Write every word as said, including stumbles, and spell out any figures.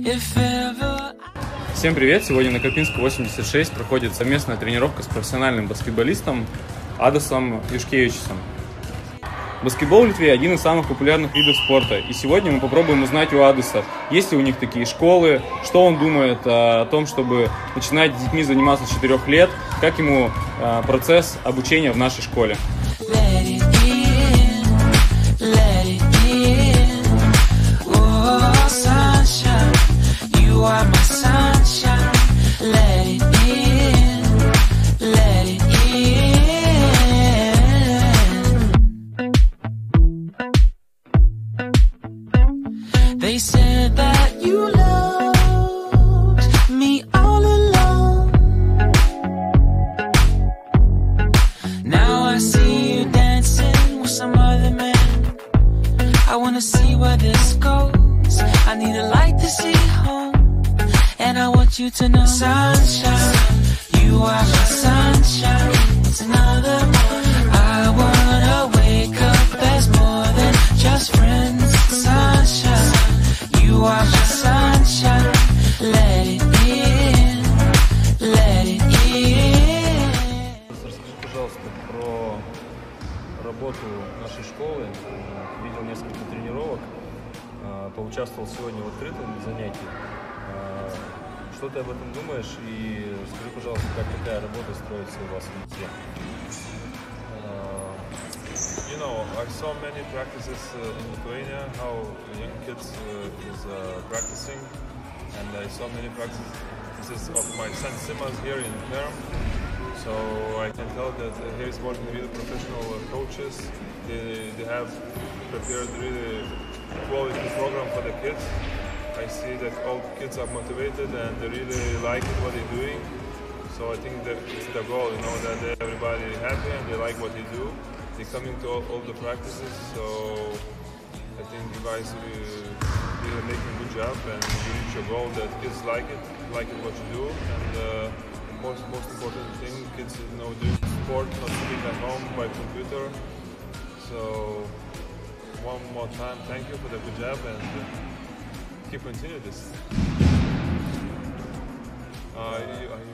Всем привет! Сегодня на Карпинской восемьдесят шесть проходит совместная тренировка с профессиональным баскетболистом Адасом Юшкевичем. Баскетбол в Литве – один из самых популярных видов спорта, и сегодня мы попробуем узнать у Адаса, есть ли у них такие школы, что он думает о том, чтобы начинать с детьми заниматься с четырёх лет, как ему процесс обучения в нашей школе. They said that you loved me all along. Now I see you dancing with some other man. I wanna see where this goes. I need a light to see home, and I want you to know, sunshine, you are my sunshine. It's another morning. I wanna wake up as more than just friends. Sunshine, you are my sunshine. Let it in, let it in. Расскажи, пожалуйста, про работу нашей школы. Видел несколько тренировок, поучаствовал сегодня в открытом занятии. Что ты об этом думаешь? И скажи, пожалуйста, как такая работа строится у вас в Литве? You know, I saw many practices uh, in Lithuania, how young kids uh, is uh, practicing, and I saw many practices of my son Simas here in Perm. So I can tell that uh, here is working with professional uh, coaches. They, they have prepared really quality program for the kids. I see that all kids are motivated and they really like what they're doing. So I think that it's the goal, you know, that everybody is happy and they like what they do. They're coming to all, all the practices, so I think you guys are really making a good job and you reach your goal that kids like it, like it what you do. And uh, most most important thing, kids you know doing sport, not sitting at home by computer. So one more time, thank you for the good job and uh, keep continuing this. Uh, you,